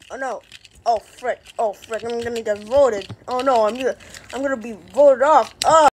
Oh no. Oh frick. I'm gonna get voted. Oh no, I'm gonna be voted off. Oh.